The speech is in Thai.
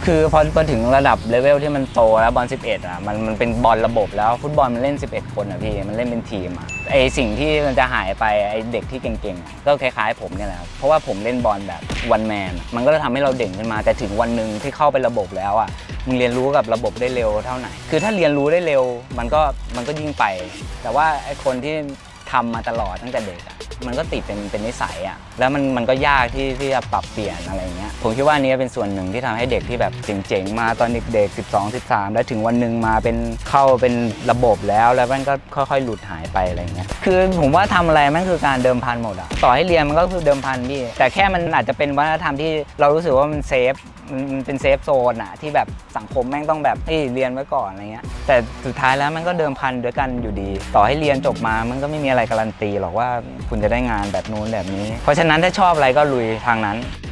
คือพอถึงระดับเลเวลที่มันโตแล้วบอล11อ่ะมันเป็นบอลระบบแล้วฟุตบอลมันเล่น11คนอ่ะพี่มันเล่นเป็นทีมอ่ะไอสิ่งที่มันจะหายไปไอเด็กที่เก่งๆก็คล้ายๆผมเนี่ยแหละเพราะว่าผมเล่นบอลแบบวันแมนมันก็จะทำให้เราเด่นขึ้นมาแต่ถึงวันหนึ่งที่เข้าไประบบแล้วอ่ะมึงเรียนรู้กับระบบได้เร็วเท่าไหร่คือถ้าเรียนรู้ได้เร็วมันก็ยิ่งไปแต่ว่าไอคนที่ทำมาตลอดตั้งแต่เด็กอ่ะมันก็ติดเป็นนิสัยอ่ะแล้วมันก็ยากที่จะปรับเปลี่ยนอะไรเงี้ยผมคิดว่านี้เป็นส่วนหนึ่งที่ทำให้เด็กที่แบบเจ๋งๆมาตอนเด็กๆ12 13แล้วถึงวันหนึ่งมาเข้าเป็นระบบแล้วมันก็ค่อยๆหลุดหายไปอะไรเงี้ยคือผมว่าทำอะไรมันคือการเดิมพันหมดอ่ะต่อให้เรียนมันก็คือเดิมพันพี่แต่แค่มันอาจจะเป็นวัฒนธรรมที่เรารู้สึกว่ามันเซฟมันเป็นเซฟโซนอะที่แบบสังคมแม่งต้องแบบเรียนไว้ก่อนอะไรเงี้ยแต่สุดท้ายแล้วมันก็เดิมพันด้วยกันอยู่ดีต่อให้เรียนจบมามันก็ไม่มีอะไรการันตีหรอกว่าคุณจะได้งานแบบนู้นแบบนี้เพราะฉะนั้นถ้าชอบอะไรก็ลุยทางนั้น